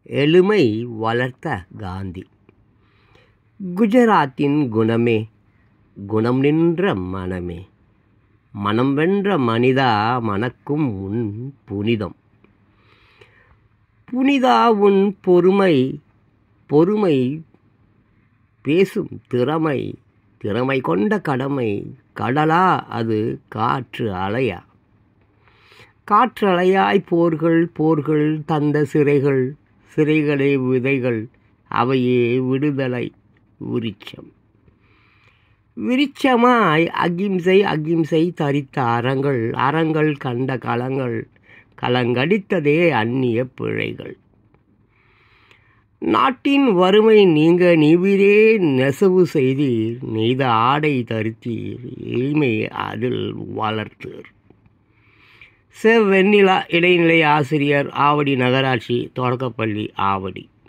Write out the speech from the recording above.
எளிமை வளர்த்த காந்தி. குஜராத்தின் குணமே குணம் நின்ற மனமே, மனம் வென்ற மனிதா மணக்கும் உன் புனிதம். புனிதா உன் பொறுமை, பொறுமை பேசும் திறமை, திறமை கொண்ட கடமை. கடலா அது காற்று அலையா, காற்றலையாய் போர்கள், போர்கள் தந்த சிறைகள், சிறைகளே விதைகள், அவையே விடுதலை விருட்சம். விருட்சமாய் அகிம்சை, அகிம்சை தரித்த அறங்கள், அறங்கள் கண்ட களங்கள், களங்கடித்ததே அந்நிய பிழைகள். நாட்டின் வறுமை நீங்க நீவிரே நெசவு செய்தீர், நெய்த ஆடை தரித்தீர், எளிமை அதில் வளர்த்தீர். செவ்வெண்ணிலா இடைநிலை ஆசிரியர், ஆவடி நகராட்சி தொடக்கப்பள்ளி, ஆவடி.